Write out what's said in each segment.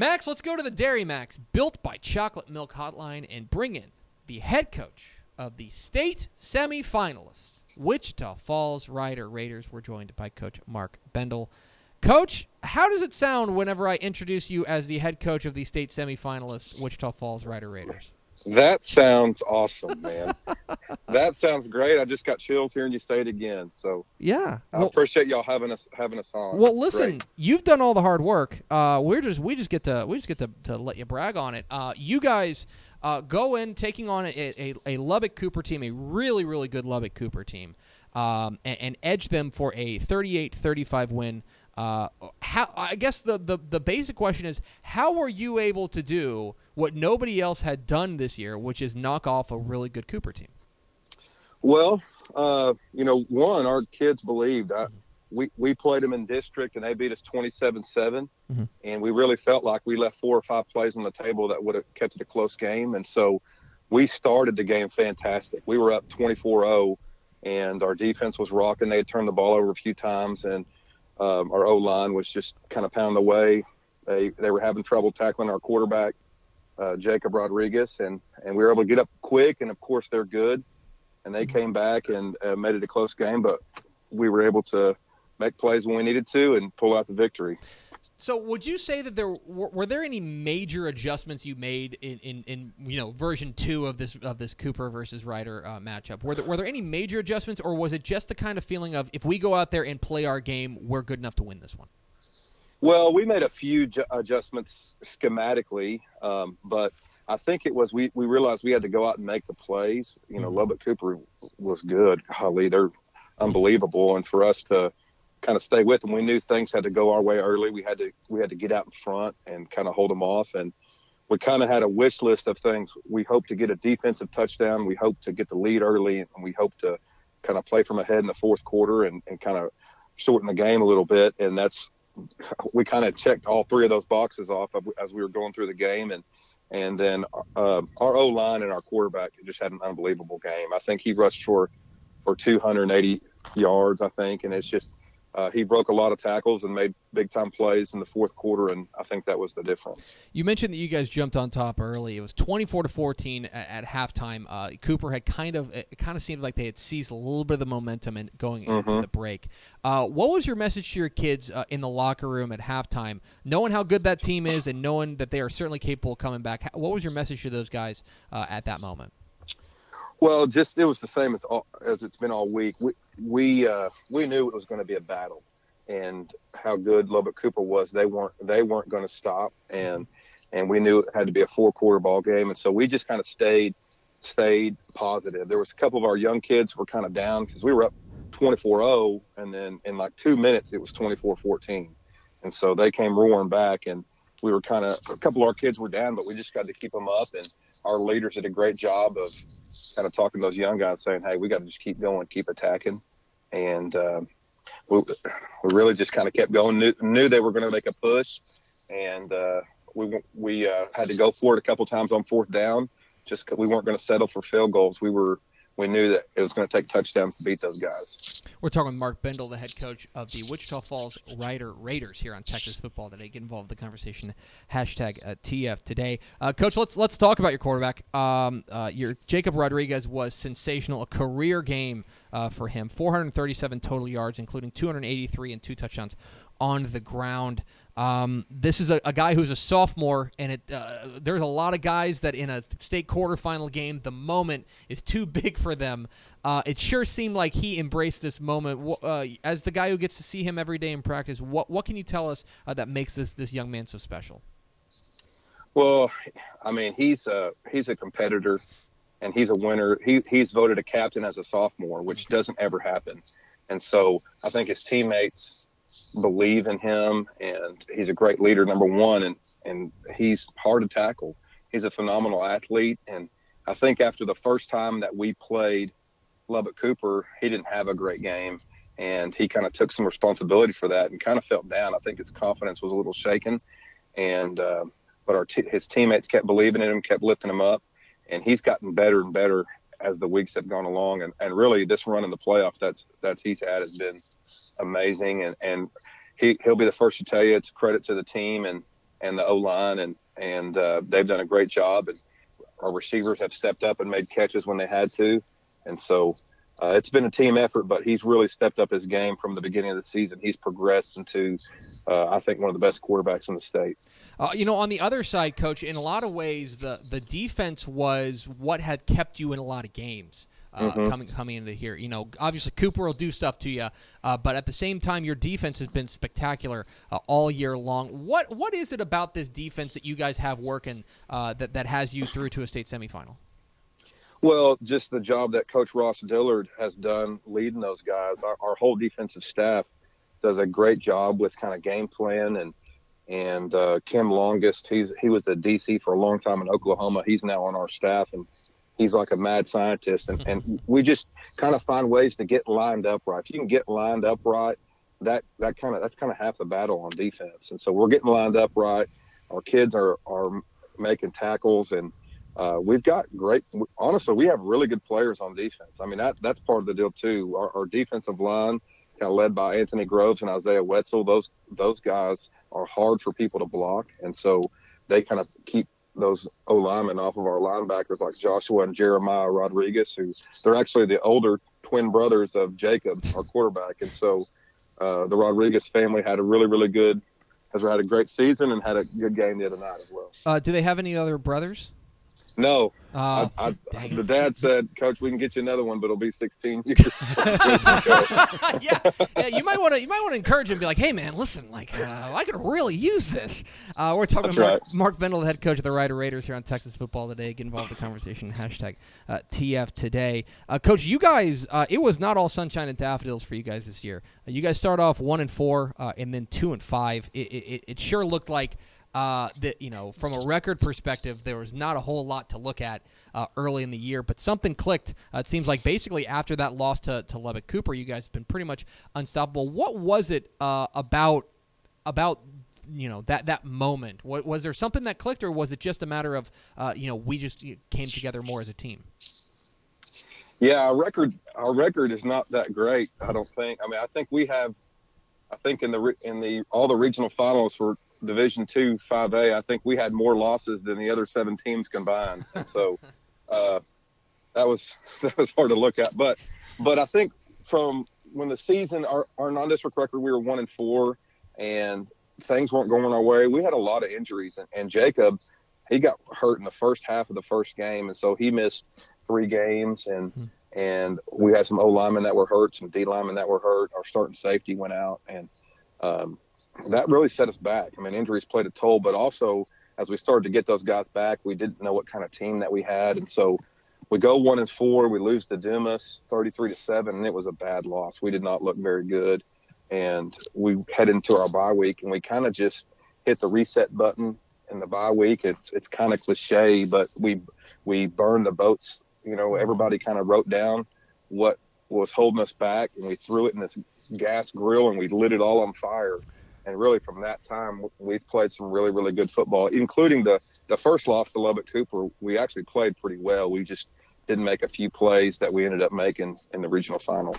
Max, let's go to the Dairy Max, built by Chocolate Milk Hotline, and bring in the head coach of the state semifinalists, Wichita Falls Rider Raiders. We're joined by Coach Marc Bindel. Coach, how does it sound whenever I introduce you as the head coach of the state semifinalists, Wichita Falls Rider Raiders? That sounds awesome, man. That sounds great. I just got chills hearing you say it again. So yeah, I appreciate y'all having us on. Well, listen, you've done all the hard work. We just get to let you brag on it. You guys go in taking on a Lubbock Cooper team, a really, really good Lubbock Cooper team, and edge them for a 38-35 win. I guess the basic question is, how were you able to do what nobody else had done this year, which is knock off a really good Cooper team? Well, one, our kids believed. We played them in district, and they beat us 27-7, and we really felt like we left 4 or 5 plays on the table that would have kept it a close game. And so we started the game fantastic. We were up 24-0, and our defense was rocking. They had turned the ball over a few times, and our O-line was just kind of pounding away. They were having trouble tackling our quarterback, Jacob Rodriguez, and we were able to get up quick, and, of course, they're good. And they came back and made it a close game, but we were able to make plays when we needed to and pull out the victory. So would you say that were there any major adjustments you made in version 2 of this Cooper versus Rider matchup? Were there any major adjustments, or was it just the kind of feeling of, if we go out there and play our game, we're good enough to win this one? Well, we made a few adjustments schematically, but I think it was we realized we had to go out and make the plays. Lubbock Cooper was good. Golly, they're unbelievable, and for us to kind of stay with them, we knew things had to go our way early. We had to get out in front and kind of hold them off, and we kind of had a wish list of things. We hope to get a defensive touchdown. We hope to get the lead early, and we hope to kind of play from ahead in the fourth quarter and kind of shorten the game a little bit. And we kind of checked all 3 of those boxes off as we were going through the game. And then our O-line and our quarterback just had an unbelievable game. I think he rushed for 280 yards, I think, and it's just he broke a lot of tackles and made big-time plays in the fourth quarter, and I think that was the difference. You mentioned that you guys jumped on top early. It was 24-14 at halftime. Cooper had kind of seemed like they had seized a little bit of the momentum and going into the break. What was your message to your kids in the locker room at halftime, knowing how good that team is and knowing that they are certainly capable of coming back? What was your message to those guys at that moment? Well, it was the same as it's been all week. We knew it was going to be a battle, and how good Lubbock Cooper was. They weren't going to stop, and we knew it had to be a 4-quarter ball game, and so we just kind of stayed positive. There was a couple of our young kids were kind of down because we were up 24-0, and then in like 2 minutes it was 24-14, and so they came roaring back, and we were a couple of our kids were down, but we just got to keep them up, and our leaders did a great job of kind of talking to those young guys, saying, hey, we got to just keep going, keep attacking. And we really just kind of kept going, knew they were going to make a push. And we had to go for it a couple times on 4th down, just because we weren't going to settle for field goals. We knew that it was going to take touchdowns to beat those guys. We're talking with Marc Bindel, the head coach of the Wichita Falls Rider Raiders here on Texas Football Today. Get involved in the conversation, #TF Today. Coach, let's talk about your quarterback. Your Jacob Rodriguez was sensational, a career game for him. 437 total yards, including 283 and 2 touchdowns on the ground. This is a guy who's a sophomore, and there's a lot of guys that in a state quarterfinal game, the moment is too big for them. It sure seemed like he embraced this moment. As the guy who gets to see him every day in practice, what can you tell us that makes this young man so special? Well, I mean, he's a competitor, and he's a winner. He's voted a captain as a sophomore, which doesn't ever happen. And so I think his teammates believe in him, and he's a great leader, number one, and he's hard to tackle. He's a phenomenal athlete, and I think after the first time that we played Lubbock Cooper, he didn't have a great game, and he kind of took some responsibility for that and kind of felt down. I think his confidence was a little shaken, and but his teammates kept believing in him, kept lifting him up, and he's gotten better and better as the weeks have gone along, and really this run in the playoffs that's he's had has been amazing, and he'll be the first to tell you it's a credit to the team, and and the O-line, and they've done a great job. And our receivers have stepped up and made catches when they had to. And so it's been a team effort, but he's really stepped up his game from the beginning of the season. He's progressed into, I think, one of the best quarterbacks in the state. On the other side, Coach, in a lot of ways, the defense was what had kept you in a lot of games. Coming into here, obviously Cooper will do stuff to you, but at the same time, your defense has been spectacular all year long. What is it about this defense that you guys have working that has you through to a state semifinal? Well, just the job that Coach Ross Dillard has done leading those guys. Our whole defensive staff does a great job with kind of game plan, and Kim Longest, he was the DC for a long time in Oklahoma. He's now on our staff, and he's like a mad scientist, and we just kind of find ways to get lined up right. If you can get lined up right, that's kind of half the battle on defense. And so we're getting lined up right. Our kids are making tackles, and we've got honestly, we have really good players on defense. I mean, that's part of the deal too. Our defensive line, kind of led by Anthony Groves and Isaiah Wetzel, those guys are hard for people to block, and so they kind of keep those O-linemen off of our linebackers like Joshua and Jeremiah Rodriguez, who they're actually the older twin brothers of Jacob, our quarterback. And so the Rodriguez family had a has had a great season and had a good game the other night as well. Do they have any other brothers? No. The dad said, Coach, we can get you another one, but it'll be 16 years. yeah. You might want to encourage him, and be like, hey man, listen, I could really use this. We're talking to Marc Bindel, the head coach of the Rider Raiders here on Texas Football Today. Get involved in the conversation. #TF Today. Coach, you guys, it was not all sunshine and daffodils for you guys this year. You guys start off 1-4, and then 2-5. It sure looked like. That from a record perspective, there was not a whole lot to look at early in the year, but something clicked. It seems like basically after that loss to Lubbock Cooper, you guys have been pretty much unstoppable. What was it about that moment? Was there something that clicked, or was it just a matter of we just came together more as a team? Yeah, our record is not that great, I don't think. I mean, I think in the all the regional finals for Division II 5A, I think we had more losses than the other 7 teams combined. And so that was hard to look at. But I think from when the season, our non-district record, we were 1-4, and things weren't going our way. We had a lot of injuries, and Jacob, he got hurt in the first half of the first game, and so he missed 3 games, and we had some O linemen that were hurt, some D linemen that were hurt. Our starting safety went out, and that really set us back. I mean, injuries played a toll, but also as we started to get those guys back, we didn't know what kind of team that we had. And so we go 1-4, we lose to Dumas 33-7, and it was a bad loss. We did not look very good. And we head into our bye week, and we kind of just hit the reset button in the bye week. It's kind of cliche, but we burned the boats. Everybody kind of wrote down what was holding us back, and we threw it in this gas grill, and we lit it all on fire. And really from that time, we've played some really, really good football, including the first loss to Lubbock Cooper. We actually played pretty well. We just didn't make a few plays that we ended up making in the regional final.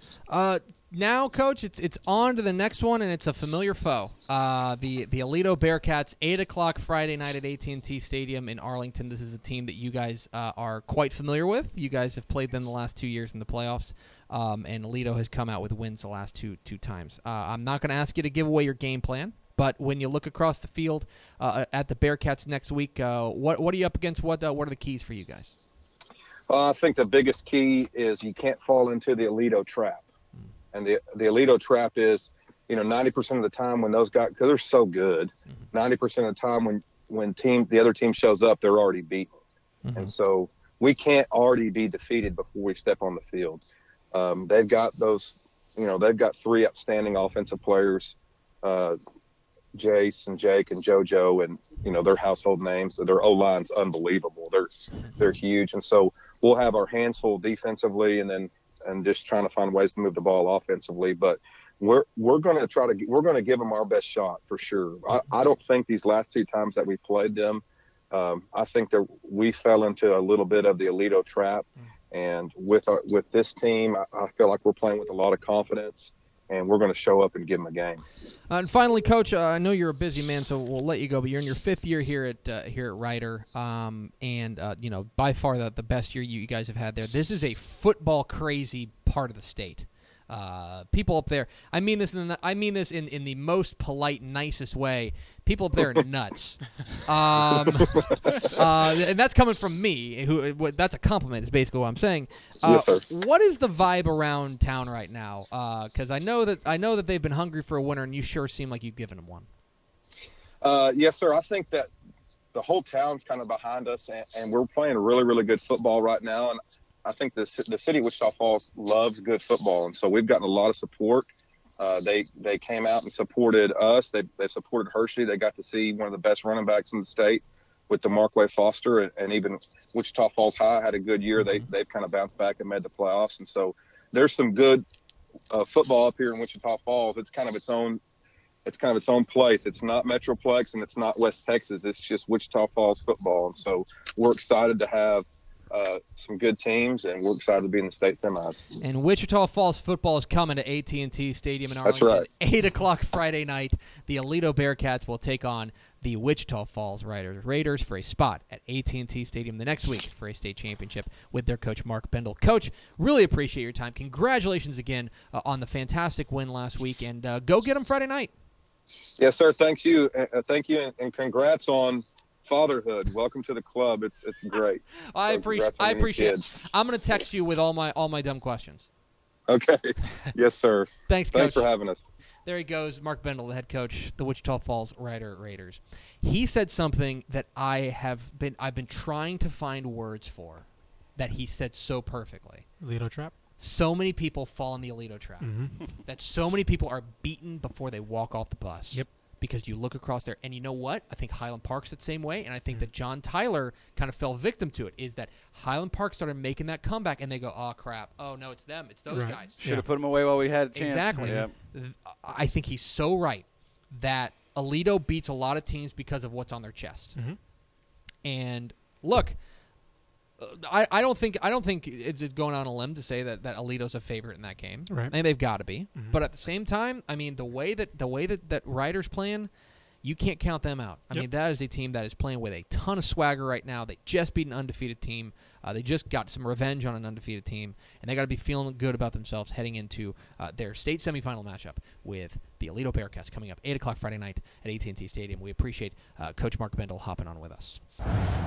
Now, Coach, it's on to the next one, and it's a familiar foe. The Aledo Bearcats, 8 o'clock Friday night at AT&T Stadium in Arlington. This is a team that you guys are quite familiar with. You guys have played them the last 2 years in the playoffs, and Aledo has come out with wins the last two times. I'm not going to ask you to give away your game plan, but when you look across the field at the Bearcats next week, what are you up against? What are the keys for you guys? I think the biggest key is you can't fall into the Aledo trap. And the Aledo trap is, 90% of the time when those guys, because they're so good, 90% of the time when the other team shows up, they're already beaten. And so we can't already be defeated before we step on the field. They've got they've got 3 outstanding offensive players, Jace and Jake and JoJo, and, their household names. Their O-line's unbelievable. They're huge. And so we'll have our hands full defensively, and just trying to find ways to move the ball offensively. But we're going to give them our best shot for sure. I don't think these last 2 times that we played them, I think that we fell into a little bit of the Aledo trap. And with this team, I feel like we're playing with a lot of confidence. and we're going to show up and give them a game. And finally, Coach, I know you're a busy man, so we'll let you go. But you're in your 5th year here at Rider, and by far the best year you guys have had there. This is a football crazy part of the state. People up there, I mean this in the most polite, nicest way. People up there are nuts, and that's coming from me. That's a compliment. Is basically what I'm saying. Yes, sir. What is the vibe around town right now? Because I know that they've been hungry for a winner, and you sure seem like you've given them one. Yes, sir. I think that the whole town's kind of behind us, and we're playing really, really good football right now. And I think the city of Wichita Falls loves good football, and so we've gotten a lot of support. They came out and supported us. They supported Hershey. They got to see one of the best running backs in the state with the Markway Foster, and even Wichita Falls High had a good year. They've kind of bounced back and made the playoffs, and so there's some good football up here in Wichita Falls. It's kind of its own place. It's not Metroplex and it's not West Texas. It's just Wichita Falls football, and so we're excited to have some good teams, and we're excited to be in the state semis. And Wichita Falls football is coming to AT&T Stadium in Arlington. That's right. 8 o'clock Friday night. The Aledo Bearcats will take on the Wichita Falls Raiders for a spot at AT&T Stadium the next week for a state championship with their coach, Marc Bindel. Coach, really appreciate your time. Congratulations again on the fantastic win last week, and go get them Friday night. Yes, sir. Thank you. Thank you, and congrats on fatherhood. Welcome to the club. It's great. I appreciate it. I'm going to text you with all my dumb questions. Okay. Yes, sir. Thanks, Coach. Thanks for having us. There he goes, Marc Bindel, the head coach, the Wichita Falls Raiders. He said something that I've been trying to find words for, that he said so perfectly. Aledo trap. So many people fall in the Aledo trap. Mm-hmm. That so many people are beaten before they walk off the bus. Yep. Because you look across there, and you know what? I think Highland Park's the same way, and I think that John Tyler kind of fell victim to it, is that Highland Park started making that comeback, and they go, oh, crap. Oh, no, it's them. It's those guys. Should have put them away while we had a chance. Exactly. Yeah. I think he's so right that Aledo beats a lot of teams because of what's on their chest. Mm-hmm. And, look, I don't think it's going on a limb to say that Aledo's a favorite in that game. Right. I think they've got to be. Mm-hmm. But at the same time, I mean, the way that Riders playing, you can't count them out. I mean, that is a team that is playing with a ton of swagger right now. They just beat an undefeated team. They just got some revenge on an undefeated team, and they got to be feeling good about themselves heading into their state semifinal matchup with the Aledo Bearcats coming up 8 o'clock Friday night at AT&T Stadium. We appreciate Coach Marc Bindel hopping on with us.